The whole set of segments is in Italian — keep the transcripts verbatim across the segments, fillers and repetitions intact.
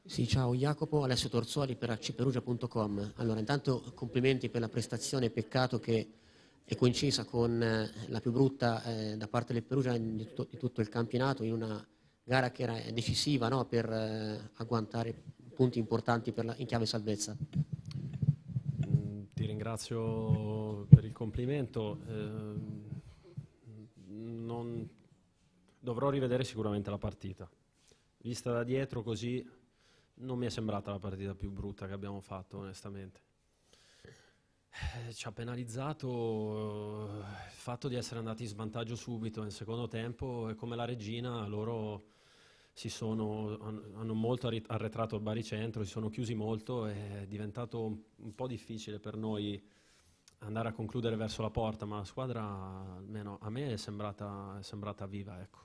Sì, ciao Jacopo, Alessio Torzoli per acperugia punto com. Allora, intanto complimenti per la prestazione, peccato che è coincisa con eh, la più brutta eh, da parte del Perugia in- di tutto, di tutto il campionato, in una gara che era decisiva, no, per eh, agguantare punti importanti per la- in chiave salvezza. Mm, Ti ringrazio per il complimento. ehm, non- Dovrò rivedere sicuramente la partita. Vista da dietro così, non mi è sembrata la partita più brutta che abbiamo fatto, onestamente. Eh, Ci ha penalizzato eh, il fatto di essere andati in svantaggio subito nel secondo tempo e come la regina loro si sono, han- hanno molto arri- arretrato il baricentro, si sono chiusi molto e è diventato un, un po' difficile per noi andare a concludere verso la porta, ma la squadra almeno a me è sembrata, è sembrata viva, ecco.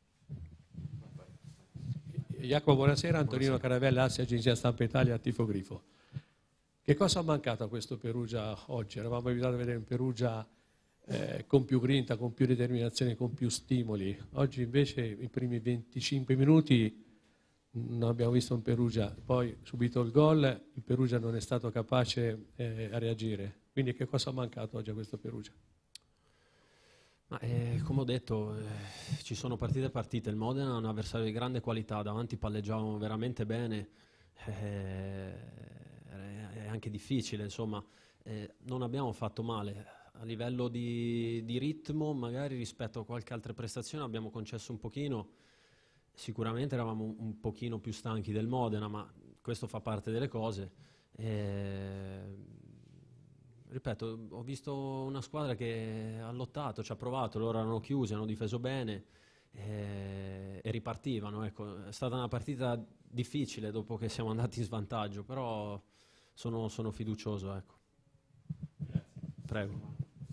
Jacopo, buonasera. Antonino Buonasera. Caravella, Assia, Agenzia Stampa Italia, Tifo Grifo. Che cosa ha mancato a questo Perugia oggi? Eravamo abituati a vedere un Perugia eh, con più grinta, con più determinazione, con più stimoli. Oggi invece i primi venticinque minuti non abbiamo visto un Perugia, poi subito il gol, il Perugia non è stato capace eh, a reagire. Quindi che cosa ha mancato oggi a questo Perugia? Ma, eh, come ho detto, eh, ci sono partite e partite. Il Modena è un avversario di grande qualità, davanti palleggiavamo veramente bene, eh, è anche difficile, insomma, eh, non abbiamo fatto male. A livello di, di ritmo, magari rispetto a qualche altra prestazione abbiamo concesso un pochino, sicuramente eravamo un, un pochino più stanchi del Modena, ma questo fa parte delle cose. Eh, Ripeto, ho visto una squadra che ha lottato, ci ha provato, loro erano chiusi, hanno difeso bene eh, e ripartivano. Ecco. È stata una partita difficile dopo che siamo andati in svantaggio, però sono, sono fiducioso. Ecco. Prego.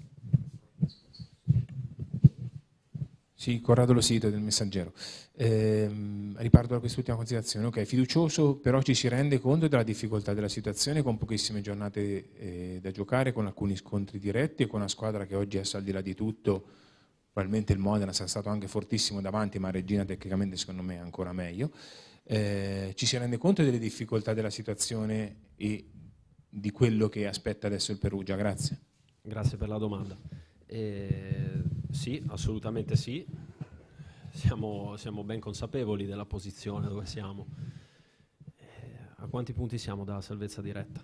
Sì, Corrado Lo Sito del Messaggero. Ehm, riparto da quest'ultima considerazione. Ok, fiducioso, però ci si rende conto della difficoltà della situazione con pochissime giornate eh, da giocare, con alcuni scontri diretti e con una squadra che oggi è al di là di tutto. Probabilmente il Modena sarà stato anche fortissimo davanti, ma Regina tecnicamente secondo me è ancora meglio. Eh, ci si rende conto delle difficoltà della situazione e di quello che aspetta adesso il Perugia? Grazie. Grazie per la domanda. Eh, sì, assolutamente sì. Siamo, siamo ben consapevoli della posizione dove siamo. Eh, a quanti punti siamo dalla salvezza diretta?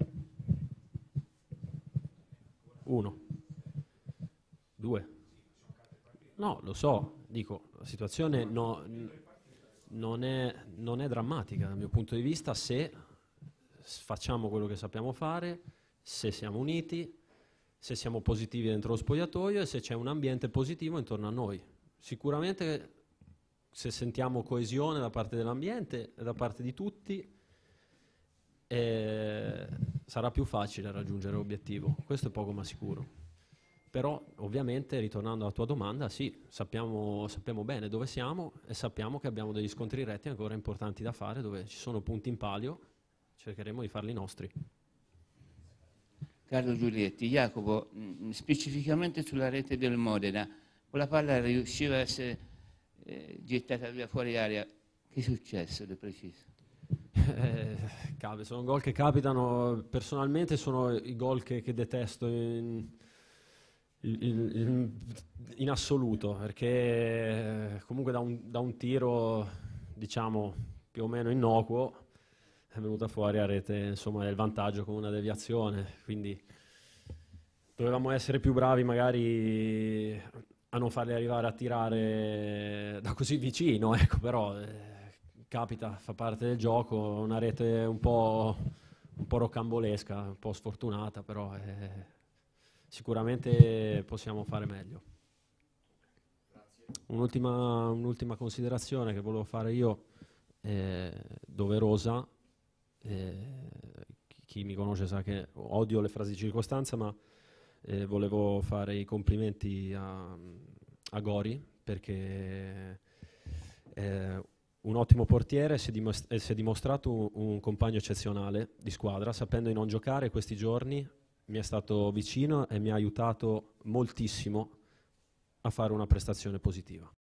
Uno, due. No, lo so, dico, la situazione no- n- non è, non è drammatica dal mio punto di vista se s- facciamo quello che sappiamo fare, se siamo uniti, se siamo positivi dentro lo spogliatoio e se c'è un ambiente positivo intorno a noi. Sicuramente se sentiamo coesione da parte dell'ambiente e da parte di tutti, eh, sarà più facile raggiungere l'obiettivo. Questo è poco ma sicuro. Però ovviamente, ritornando alla tua domanda, sì, sappiamo, sappiamo bene dove siamo e sappiamo che abbiamo degli scontri retti ancora importanti da fare, dove ci sono punti in palio, cercheremo di farli nostri. Carlo Giulietti, Jacopo, mh, specificamente sulla rete del Modena, quella palla riusciva a essere eh, gettata via fuori aria. Che è successo di preciso? Eh, capi- sono gol che capitano, personalmente sono i gol che, che detesto in, in- in- in assoluto, perché eh, comunque da un, da un tiro, diciamo, più o meno innocuo, è venuta fuori a rete, insomma, il vantaggio con una deviazione, quindi dovevamo essere più bravi magari a non farli arrivare a tirare da così vicino, ecco, però eh, capita, fa parte del gioco, una rete un po', un po' rocambolesca, un po' sfortunata, però eh, sicuramente possiamo fare meglio. Un'ultima, un'ultima considerazione che volevo fare io, eh, doverosa, eh, chi, chi mi conosce sa che odio le frasi di circostanza, ma eh, volevo fare i complimenti a, a Gori perché è un ottimo portiere, si è, dimos- e si è dimostrato un, un compagno eccezionale di squadra, sapendo di non giocare questi giorni mi è stato vicino e mi ha aiutato moltissimo a fare una prestazione positiva.